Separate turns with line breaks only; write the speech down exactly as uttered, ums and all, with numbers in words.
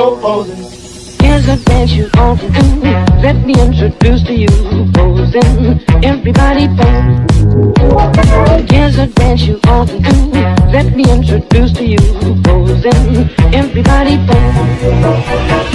posing.
Here's a dance you ought to do. Let me introduce to you posing. Everybody pose. Here's a dance you ought to do. Let me introduce to you posing. Everybody pose.